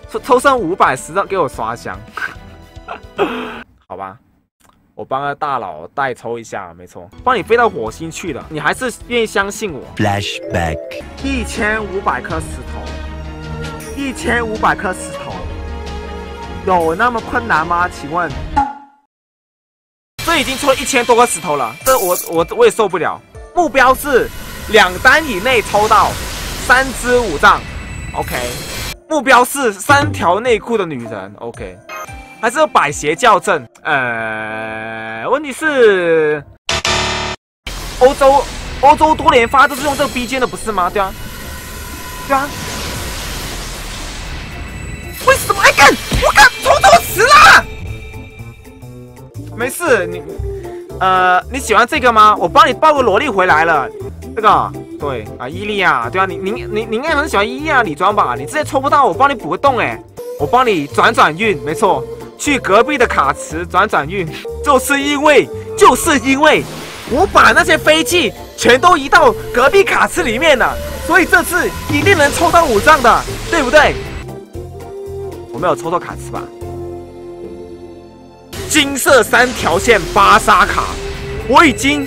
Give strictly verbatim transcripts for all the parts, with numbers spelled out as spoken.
抽抽剩五百十张给我刷香，好吧，我帮个大佬代抽一下，没错，帮你飞到火星去了，你还是愿意相信我 ？Flashback， 一千五百颗石头，一千五百颗石头，有那么困难吗？请问？这已经抽一千多颗石头了，这我我我也受不了。目标是两单以内抽到三支五杖 ，OK。目标是三条内裤的女人 ，OK。还是百邪校正？呃，问题是欧洲欧洲多连发都是用这个 B 键的，不是吗？对啊，对啊。为什么？哎干！我干抽错词啦！没事，你呃你喜欢这个吗？我帮你抱个萝莉回来了。这个对啊，伊利亚，对啊，你你你你应该很喜欢伊利亚礼装吧？你直接抽不到，我帮你补个洞哎，我帮你转转运，没错，去隔壁的卡池转转运，就是因为就是因为我把那些飞器全都移到隔壁卡池里面了，所以这次一定能抽到五张的，对不对？我没有抽到卡池吧？金色三条线巴沙卡，我已经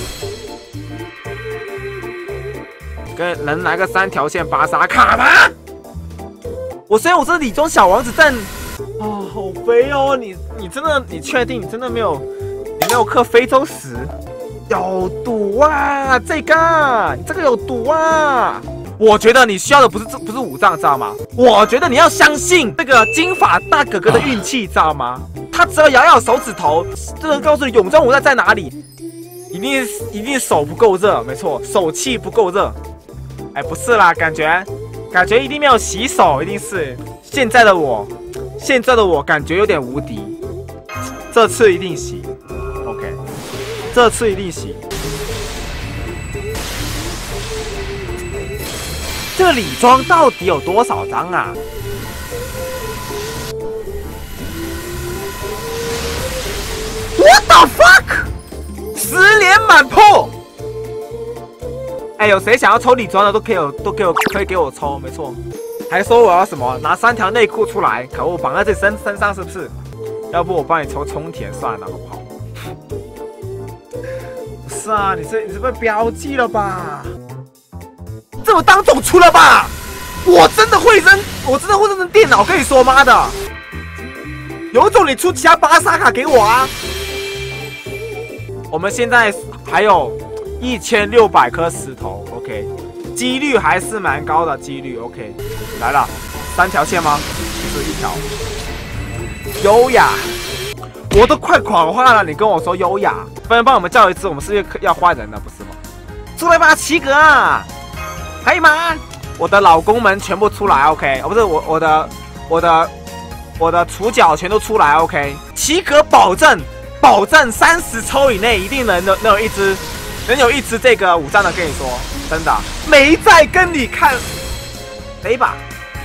跟能来个三条线巴沙卡吗？我虽然我是理中小王子，但哦，好肥哦！你你真的你确定你真的没有你没有刻非洲石？有毒啊！这个你这个有毒啊！我觉得你需要的不是这不是五杖，知道吗？我觉得你要相信这个金发大哥哥的运气，知道吗？他只要摇摇手指头，就能告诉你泳装五杖在哪里。一定一定手不够热，没错，手气不够热。哎，不是啦，感觉感觉一定没有洗手，一定是现在的我，现在的我感觉有点无敌。这次一定洗 ，OK， 这次一定洗。这个礼装到底有多少张啊？What the fuck！ 十连满破！哎，有谁想要抽礼装的都可以有，都给我可以给我抽，没错。还说我要什么拿三条内裤出来，可恶，绑在自己身身上是不是？要不我帮你抽冲田算了，好不好？不是啊，你这你是被标记了吧？这我当种出了吧？我真的会扔，我真的会扔电脑，跟你说妈的！有种你出其他巴沙卡给我啊！我们现在还有一千六百颗石头 ，OK， 几率还是蛮高的几率 ，OK， 来了，三条线吗？不是一条。优雅，我都快狂化了，你跟我说优雅，不然帮我们叫一次，我们是要换人的，不是吗？出来吧，齐格啊！可以吗？我的老公们全部出来 ，OK， 哦，不是我我的我的我的主角全都出来 ，OK， 齐格保证保证三十抽以内一定能能有一只能有一只这个五张的，跟你说真的没在跟你看飞吧。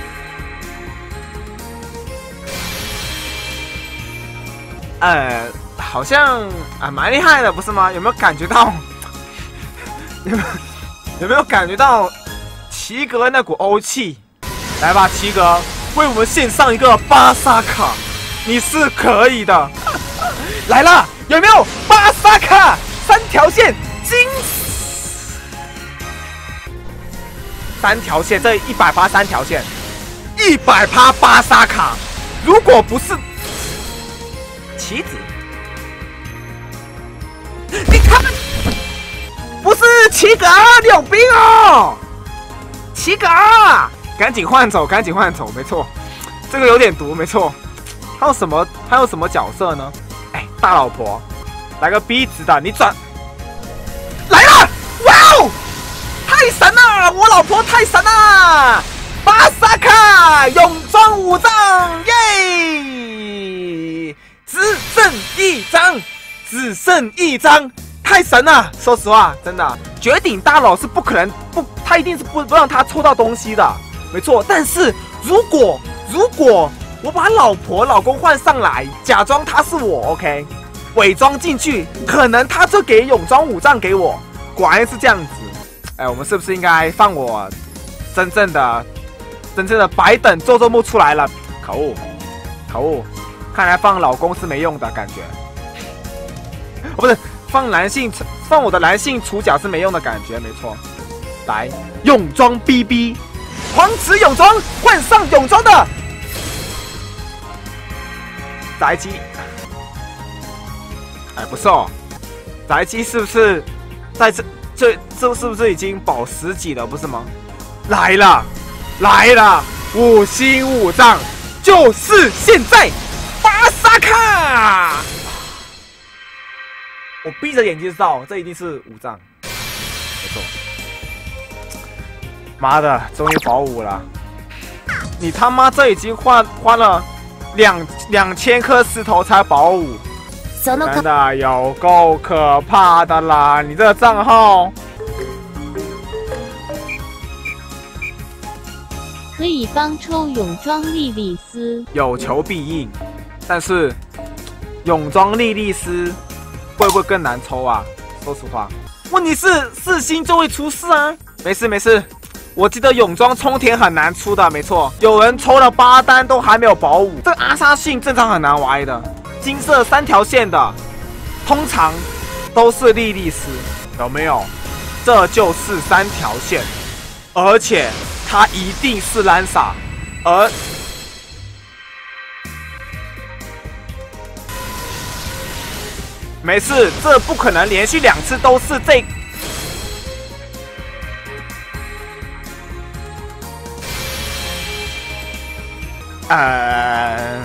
呃，好像啊蛮厉害的，不是吗？有没有感觉到？有没有有没有感觉到齐格那股欧气？来吧，齐格，为我们献上一个巴沙卡，你是可以的。来了，有没有巴沙卡？三条线，金三条线，这一百趴三条线，一百趴巴沙卡。如果不是棋子，你看，不是齐格，你有病哦！齐格，赶紧换走，赶紧换走，没错，这个有点毒，没错。还有什么？还有什么角色呢？哎，大老婆，来个逼直的，你转来了！哇哦，太神了！我老婆太神了！巴萨卡泳装五杖，耶！只剩一张，只剩一张，太神了！说实话，真的，绝顶大佬是不可能不，他一定是不不让他抽到东西的，没错。但是如果如果我把老婆老公换上来，假装他是我 ，OK， 伪装进去，可能他就给泳装五杖给我。果然是这样子。哎，我们是不是应该放我真正的真正的白等做做木出来了？ 可恶，可恶！看来放老公是没用的感觉。哦，不是，放男性，放我的男性主角是没用的感觉，没错。来，泳装 B B， 黄池泳装，换上泳装的宅基。哎，不错，宅基是不是在这这这是不是已经保十级了，不是吗？来了，来了，五星五藏，就是现在！巴萨卡！我闭着眼睛知道，这一定是五藏，没错。妈的，终于保五了！你他妈这已经花花了两两千颗石头才保五，真的有够可怕的啦！你这个账号可以帮抽泳装莉莉丝， 有求必应，但是泳装莉莉丝会不会更难抽啊？说实话，问题是四星就会出事啊！没事没事，我记得泳装冲田很难出的，没错，有人抽了八单都还没有保五，这个阿萨信正常很难玩的。金色三条线的，通常都是莉莉丝，有没有？这就是三条线，而且它一定是兰萨，而没事，这不可能连续两次都是这。呃，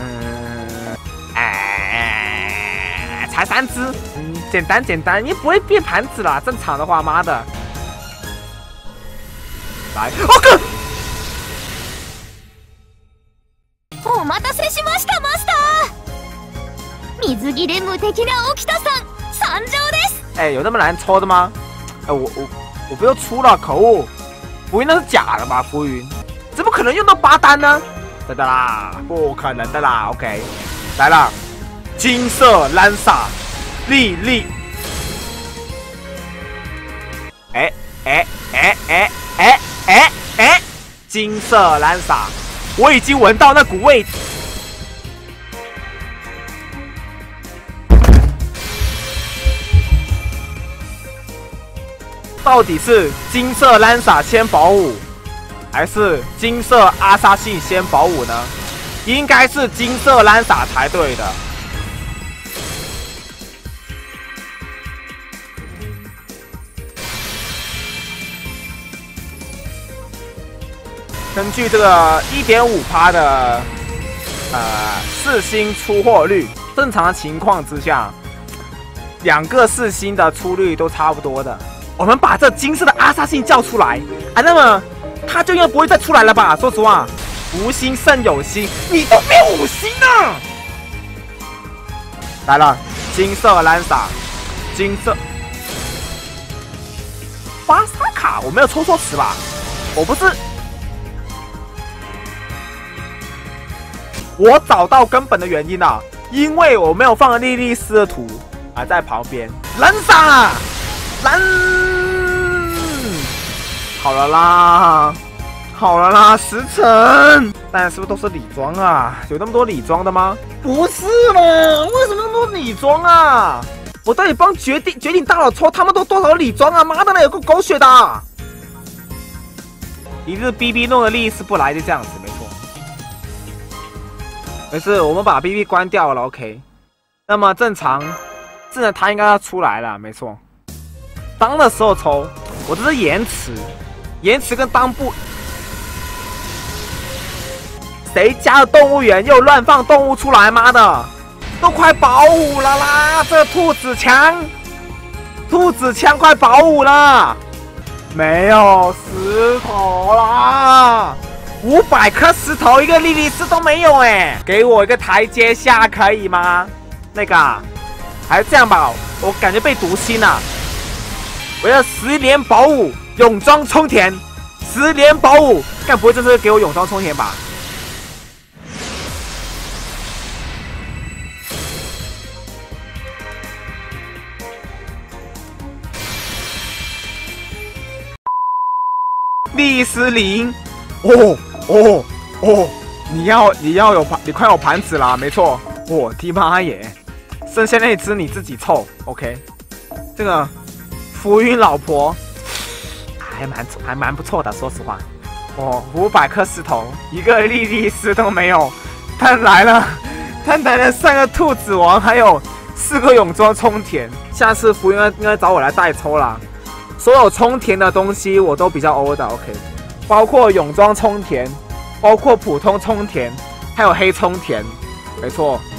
哎，才三只，嗯，简单简单，也不会变盘子啦。正常的话，妈的，来，我哥。 お待たせしましたマスター。水着で無敵な沖田さん参上です。 哎，有那么难抽的吗？哎，我我我不又出了，可恶！浮云那是假的吧？浮云怎么可能用到八单呢？真的啦，不可能的啦。OK， 来了，金色兰萨莉莉。哎哎哎哎哎哎哎，金色兰萨，我已经闻到那股味。到底是金色兰萨先保五，还是金色阿萨信先保五呢？应该是金色兰萨才对的。根据这个 一点五趴 的呃四星出货率，正常情况之下，两个四星的出率都差不多的。我们把这金色的阿萨信叫出来啊，那么他就应该不会再出来了吧？说实话，无星胜有星，你都没有五星呢。来了，金色兰萨，金色巴萨卡，我没有抽错词吧？我不是，我找到根本的原因了，因为我没有放莉莉丝的图啊在旁边，兰萨。蓝，好了啦，好了啦，时辰，但是不是都是礼装啊？有那么多礼装的吗？不是嘛？为什么那么多礼装啊？我到底帮绝顶绝顶大佬抽，他们都多少礼装啊？妈的，那有够狗血的！一日 B B 弄的利是不来，就这样子，没错。没事，我们把 B B 关掉了 ，OK。那么正常，正常他应该要出来了，没错。当的时候抽，我这是延迟，延迟跟当不，谁家的动物园又乱放动物出来？妈的，都快保五了啦！这兔子枪，兔子枪快保五了，没有石头啦，五百颗石头一个莉莉丝都没有哎，给我一个台阶下可以吗？那个、啊，还是这样吧，我感觉被毒心了。我要十连保五，泳装冲田，十连保五，该不会这是给我泳装冲田吧？丽丝琳，哦哦哦， 你要你要有盘，你快有盘子啦，没错。我的妈耶！剩下那只你自己凑 ，OK。这个浮云老婆还蛮还蛮不错的，说实话。哦，五百颗石头，一个莉莉丝都没有。他来了，他来了三个兔子王，还有四个泳装充填。下次浮云应该找我来代抽啦。所有充填的东西我都比较欧的 ，OK。包括泳装充填，包括普通充填，还有黑充填，没错。